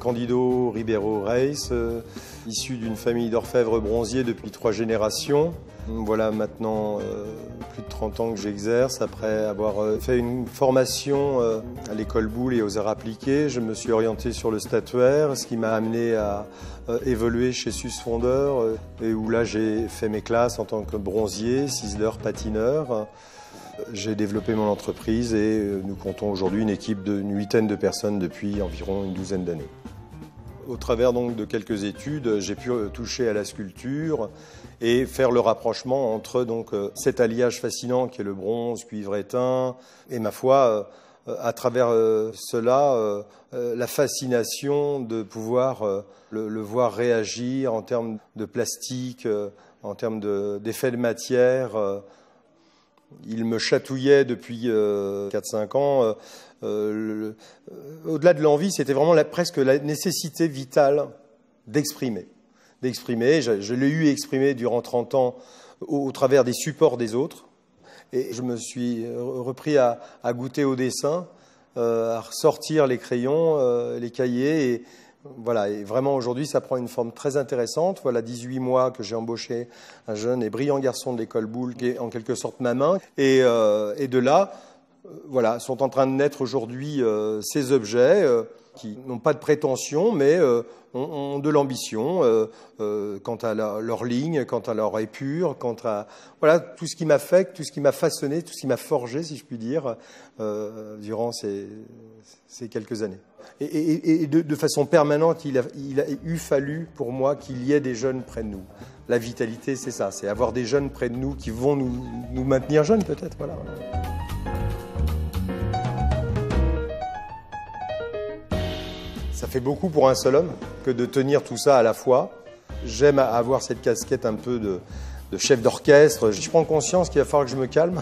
Candido Ribeiro Reis, issu d'une famille d'orfèvres bronziers depuis 3 générations. Voilà maintenant plus de 30 ans que j'exerce. Après avoir fait une formation à l'école Boulle et aux arts appliqués, je me suis orienté sur le statuaire, ce qui m'a amené à évoluer chez Susfondeur, et où là j'ai fait mes classes en tant que bronzier, ciseleur, patineur. J'ai développé mon entreprise et nous comptons aujourd'hui une équipe d'une 8aine de personnes depuis environ une 12aine d'années. Au travers donc de quelques études, j'ai pu toucher à la sculpture et faire le rapprochement entre donc cet alliage fascinant qui est le bronze, cuivre éteint, et ma foi, à travers cela, la fascination de pouvoir le voir réagir en termes de plastique, en termes d'effets de matière. Il me chatouillait depuis 4-5 ans. Au-delà de l'envie, c'était vraiment presque la nécessité vitale d'exprimer. Je l'ai eu exprimé durant 30 ans au travers des supports des autres. Et je me suis repris à goûter au dessin, à ressortir les crayons, les cahiers. Et voilà, et vraiment aujourd'hui, ça prend une forme très intéressante. Voilà 18 mois que j'ai embauché un jeune et brillant garçon de l'école Boulle, qui est en quelque sorte ma main. Et de là, voilà, sont en train de naître aujourd'hui ces objets qui n'ont pas de prétention, mais ont de l'ambition quant à leur ligne, quant à leur épure, quant à voilà, tout ce qui m'affecte, tout ce qui m'a façonné, tout ce qui m'a forgé, si je puis dire, durant ces quelques années. Et de façon permanente, il a fallu pour moi qu'il y ait des jeunes près de nous. La vitalité, c'est ça, c'est avoir des jeunes près de nous qui vont nous maintenir jeunes peut-être. Voilà. Ça fait beaucoup pour un seul homme que de tenir tout ça à la fois. J'aime avoir cette casquette un peu de chef d'orchestre. Je prends conscience qu'il va falloir que je me calme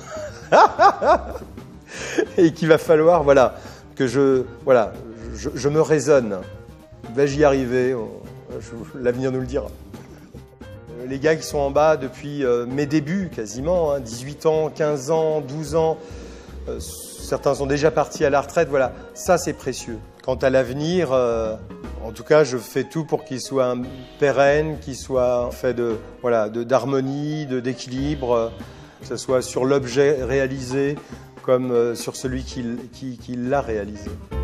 et qu'il va falloir que je me raisonne. Vais-je y arriver? L'avenir nous le dira. Les gars qui sont en bas depuis mes débuts quasiment, 18 ans, 15 ans, 12 ans, certains sont déjà partis à la retraite, voilà, ça c'est précieux. Quant à l'avenir, en tout cas, je fais tout pour qu'il soit pérenne, qu'il soit fait d'harmonie, d'équilibre, que ce soit sur l'objet réalisé comme sur celui qui l'a réalisé.